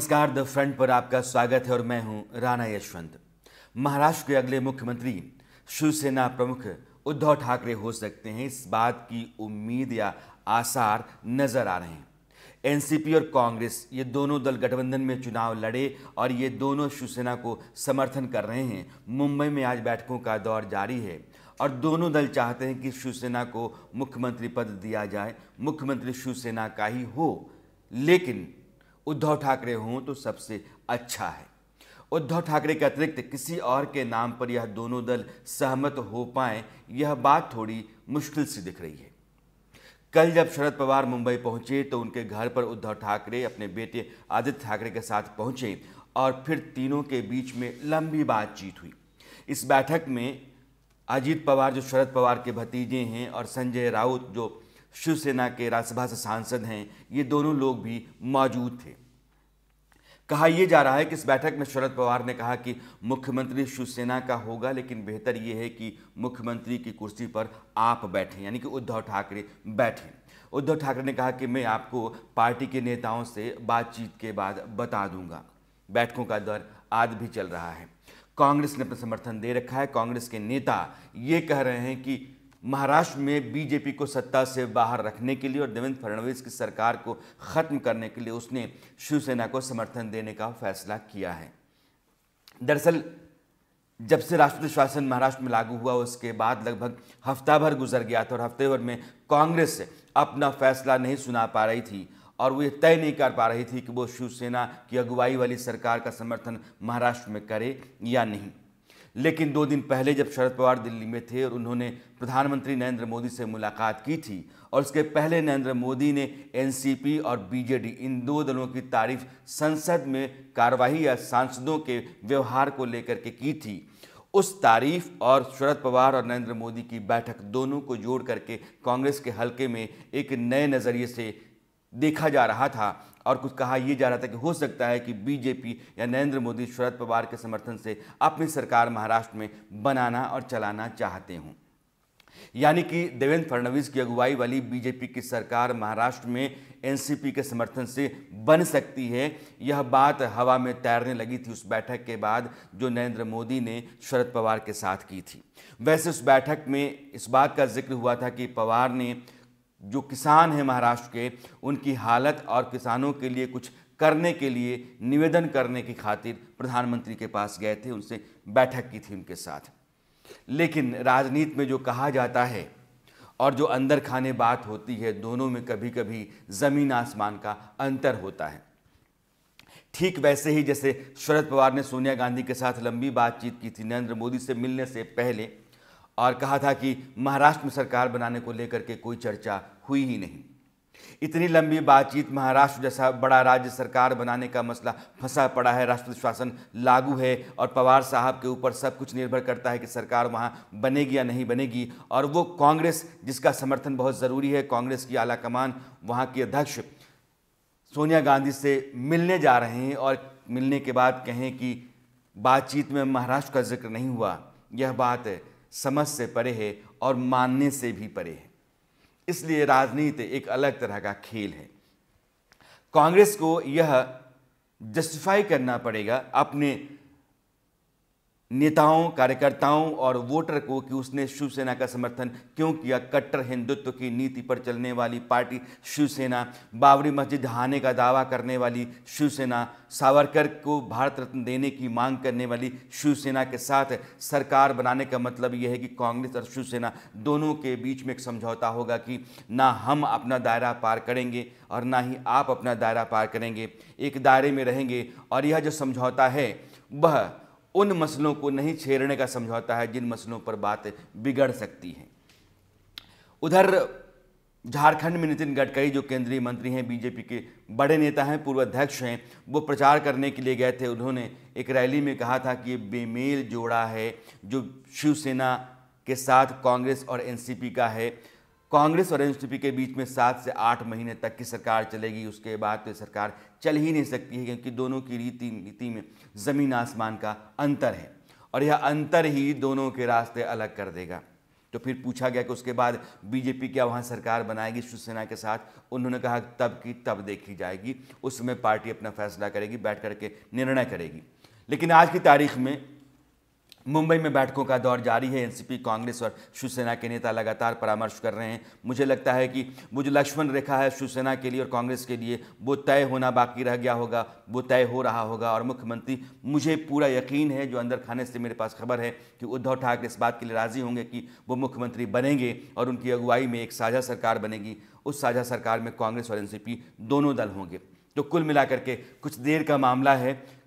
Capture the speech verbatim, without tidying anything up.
नमस्कार, the front पर आपका स्वागत है और मैं हूं राणा यशवंत। महाराष्ट्र के अगले मुख्यमंत्री शिवसेना प्रमुख उद्धव ठाकरे हो सकते हैं, इस बात की उम्मीद या आसार नजर आ रहे हैं। एनसीपी और कांग्रेस ये दोनों दल गठबंधन में चुनाव लड़े और ये दोनों शिवसेना को समर्थन कर रहे हैं। मुंबई में आज बैठकों का दौर जारी है और दोनों दल चाहते हैं कि शिवसेना को मुख्यमंत्री पद दिया जाए, मुख्यमंत्री शिवसेना का ही हो, लेकिन उद्धव ठाकरे हों तो सबसे अच्छा है। उद्धव ठाकरे के अतिरिक्त किसी और के नाम पर यह दोनों दल सहमत हो पाएं, यह बात थोड़ी मुश्किल सी दिख रही है। कल जब शरद पवार मुंबई पहुंचे तो उनके घर पर उद्धव ठाकरे अपने बेटे आदित्य ठाकरे के साथ पहुंचे और फिर तीनों के बीच में लंबी बातचीत हुई। इस बैठक में अजीत पवार जो शरद पवार के भतीजे हैं और संजय राउत जो शिवसेना के राज्यसभा से सांसद हैं, ये दोनों लोग भी मौजूद थे। कहा यह जा रहा है कि इस बैठक में शरद पवार ने कहा कि मुख्यमंत्री शिवसेना का होगा, लेकिन बेहतर यह है कि मुख्यमंत्री की कुर्सी पर आप बैठें, यानी कि उद्धव ठाकरे बैठें। उद्धव ठाकरे ने कहा कि मैं आपको पार्टी के नेताओं से बातचीत के बाद बता दूंगा। बैठकों का दौर आज भी चल रहा है। कांग्रेस ने अपना समर्थन दे रखा है। कांग्रेस के नेता ये कह रहे हैं कि महाराष्ट्र में बीजेपी को सत्ता से बाहर रखने के लिए और देवेंद्र फडणवीस की सरकार को खत्म करने के लिए उसने शिवसेना को समर्थन देने का फैसला किया है। दरअसल जब से राष्ट्रपति शासन महाराष्ट्र में लागू हुआ उसके बाद लगभग हफ्ता भर गुजर गया था और हफ्ते भर में कांग्रेस अपना फैसला नहीं सुना पा रही थी और वो ये तय नहीं कर पा रही थी कि वो शिवसेना की अगुवाई वाली सरकार का समर्थन महाराष्ट्र में करे या नहीं। लेकिन दो दिन पहले जब शरद पवार दिल्ली में थे और उन्होंने प्रधानमंत्री नरेंद्र मोदी से मुलाकात की थी और उसके पहले नरेंद्र मोदी ने एनसीपी और बीजेडी इन दो दलों की तारीफ संसद में कार्यवाही या सांसदों के व्यवहार को लेकर के की थी, उस तारीफ और शरद पवार और नरेंद्र मोदी की बैठक दोनों को जोड़ करके कांग्रेस के हलके में एक नए नज़रिए से देखा जा रहा था और कुछ कहा यह जा रहा था कि हो सकता है कि बीजेपी या नरेंद्र मोदी शरद पवार के समर्थन से अपनी सरकार महाराष्ट्र में बनाना और चलाना चाहते हों, यानी कि देवेंद्र फडणवीस की अगुवाई वाली बीजेपी की सरकार महाराष्ट्र में एनसीपी के समर्थन से बन सकती है। यह बात हवा में तैरने लगी थी उस बैठक के बाद जो नरेंद्र मोदी ने शरद पवार के साथ की थी। वैसे उस बैठक में इस बात का जिक्र हुआ था कि पवार ने जो किसान हैं महाराष्ट्र के, उनकी हालत और किसानों के लिए कुछ करने के लिए निवेदन करने की खातिर प्रधानमंत्री के पास गए थे, उनसे बैठक की थी उनके साथ। लेकिन राजनीति में जो कहा जाता है और जो अंदर खाने बात होती है, दोनों में कभी कभी ज़मीन आसमान का अंतर होता है। ठीक वैसे ही जैसे शरद पवार ने सोनिया गांधी के साथ लंबी बातचीत की थी नरेंद्र मोदी से मिलने से पहले और कहा था कि महाराष्ट्र में सरकार बनाने को लेकर के कोई चर्चा हुई ही नहीं। इतनी लंबी बातचीत, महाराष्ट्र जैसा बड़ा राज्य सरकार बनाने का मसला फंसा पड़ा है, राष्ट्रपति शासन लागू है और पवार साहब के ऊपर सब कुछ निर्भर करता है कि सरकार वहाँ बनेगी या नहीं बनेगी। और वो कांग्रेस जिसका समर्थन बहुत ज़रूरी है, कांग्रेस की आला कमान वहाँ की अध्यक्ष सोनिया गांधी से मिलने जा रहे हैं और मिलने के बाद कहें कि बातचीत में महाराष्ट्र का जिक्र नहीं हुआ, यह बात समझ से परे है और मानने से भी परे है। इसलिए राजनीति एक अलग तरह का खेल है। कांग्रेस को यह जस्टिफाई करना पड़ेगा अपने नेताओं, कार्यकर्ताओं और वोटर को कि उसने शिवसेना का समर्थन क्यों किया। कट्टर हिंदुत्व की नीति पर चलने वाली पार्टी शिवसेना, बाबरी मस्जिद ढहाने का दावा करने वाली शिवसेना, सावरकर को भारत रत्न देने की मांग करने वाली शिवसेना के साथ सरकार बनाने का मतलब यह है कि कांग्रेस और शिवसेना दोनों के बीच में एक समझौता होगा कि ना हम अपना दायरा पार करेंगे और ना ही आप अपना दायरा पार करेंगे, एक दायरे में रहेंगे। और यह जो समझौता है वह उन मसलों को नहीं छेड़ने का समझौता है जिन मसलों पर बात बिगड़ सकती है। उधर झारखंड में नितिन गडकरी जो केंद्रीय मंत्री हैं, बीजेपी के बड़े नेता हैं, पूर्व अध्यक्ष हैं, वो प्रचार करने के लिए गए थे। उन्होंने एक रैली में कहा था कि ये बेमेल जोड़ा है जो शिवसेना के साथ कांग्रेस और एनसीपी का है। कांग्रेस और एनसीपी के बीच में सात से आठ महीने तक की सरकार चलेगी, उसके बाद तो सरकार चल ही नहीं सकती है क्योंकि दोनों की रीति नीति में ज़मीन आसमान का अंतर है और यह अंतर ही दोनों के रास्ते अलग कर देगा। तो फिर पूछा गया कि उसके बाद बीजेपी क्या वहाँ सरकार बनाएगी शिवसेना के साथ? उन्होंने कहा तब की तब देखी जाएगी, उस समय पार्टी अपना फैसला करेगी, बैठ करके निर्णय करेगी। लेकिन आज की तारीख में मुंबई में बैठकों का दौर जारी है। एनसीपी, कांग्रेस और शिवसेना के नेता लगातार परामर्श कर रहे हैं। मुझे लगता है कि वो जो लक्ष्मण रेखा है शिवसेना के लिए और कांग्रेस के लिए, वो तय होना बाकी रह गया होगा, वो तय हो रहा होगा। और मुख्यमंत्री, मुझे पूरा यकीन है, जो अंदर खाने से मेरे पास खबर है, कि उद्धव ठाकरे इस बात के लिए राजी होंगे कि वो मुख्यमंत्री बनेंगे और उनकी अगुवाई में एक साझा सरकार बनेगी। उस साझा सरकार में कांग्रेस और एनसीपी दोनों दल होंगे। तो कुल मिलाकर के कुछ देर का मामला है।